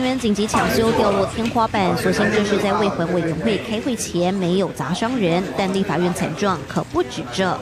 员紧急抢修掉落天花板，所幸这是在卫环委员会开会前没有砸伤人，但立法院惨状可不止这。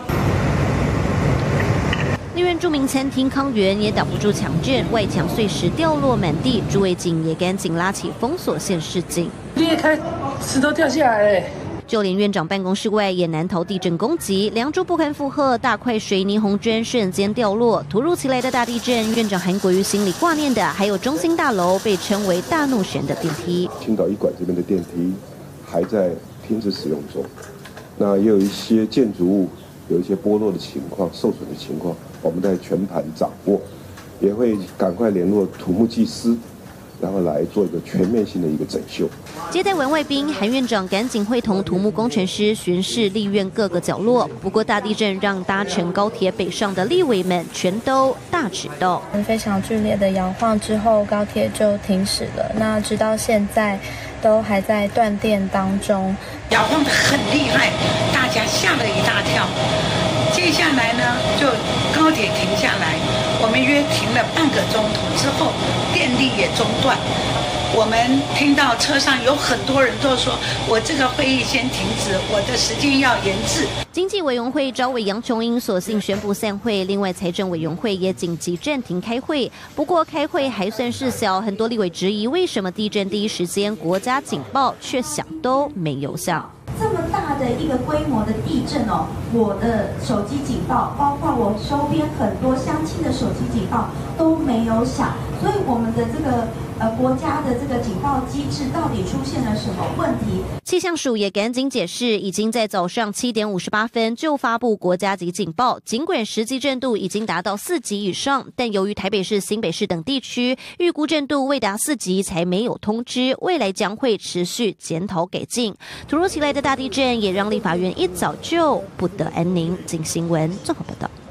立院著名餐厅康源也挡不住强震，外墙碎石掉落满地，诸位警也赶紧拉起封锁线示警。 裂开，石头掉下来了。 就连院长办公室外也难逃地震攻击，梁柱不堪负荷，大块水泥红砖瞬间掉落。突如其来的大地震，院长韩国瑜心里挂念的还有中心大楼被称为大怒神的电梯。 青岛医馆这边的电梯还在停止使用中，那也有一些建筑物有一些剥落的情况、受损的情况，我们在全盘掌握，也会赶快联络土木技师。 然后来做一个全面性的一个整修。 接待完外宾，韩院长赶紧会同土木工程师巡视立院各个角落。不过大地震让搭乘高铁北上的立委们全都大迟到。 非常剧烈的摇晃之后，高铁就停驶了。那直到现在都还在断电当中， 摇晃得很厉害，大家吓了一大跳。接下来呢，就高铁停下来，我们约停了半个钟头之后，电力也中断。我们听到车上有很多人都说：“我这个会议先停止，我的时间要延至。” 经济委员会召委杨琼英索性宣布散会，另外财政委员会也紧急暂停开会。不过开会还算事小，很多立委质疑为什么地震第一时间国家警报却响都没有响。 这么大的一个规模的地震哦，我的手机警报，包括我周边很多乡亲的手机警报都没有响，所以我们的这个国家的这个警报机制到底出现了什么问题？ 气象署也赶紧解释，已经在早上7点58分就发布国家级警报，尽管实际震度已经达到4级以上，但由于台北市、新北市等地区预估震度未达4级，才没有通知，未来将会持续检讨改进。突如其来的大地震也让立法院一早就不得安宁。经新闻综合报道。